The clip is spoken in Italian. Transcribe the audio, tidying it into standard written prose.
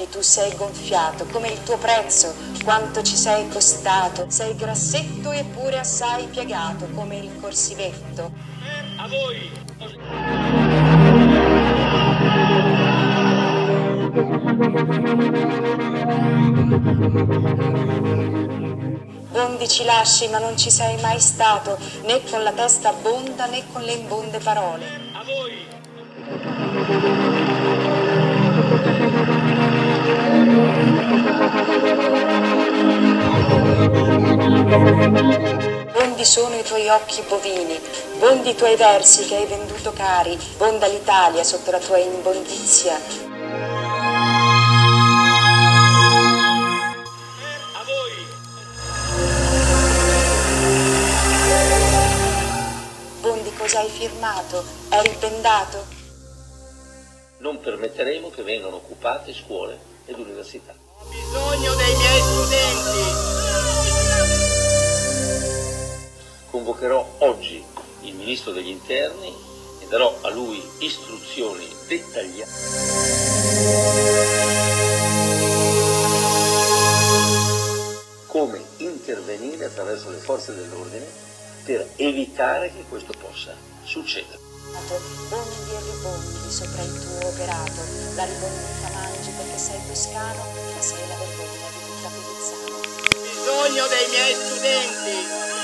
anni tu sei gonfiato, come il tuo prezzo, quanto ci sei costato. Sei grassetto eppure assai piegato, come il corsivetto. A voi! Bondi ci lasci ma non ci sei mai stato, né con la testa bonda né con le imbonde parole. A voi! Bondi sono i tuoi occhi bovini, bondi i tuoi versi che hai venduto cari, bonda l'Italia sotto la tua imbondizia. A voi! Bondi cosa hai firmato? Eri bendato? Non permetteremo che vengano occupate scuole ed università. Ho bisogno dei miei studenti! Convocherò oggi il Ministro degli Interni e darò a lui istruzioni dettagliate come intervenire attraverso le forze dell'ordine per evitare che questo possa succedere. Bondi e ribondi sopra il tuo operato, la ribondita mangi perché sei toscano, ma sei la vergogna di tutta Pilizzano. Ho bisogno dei miei studenti!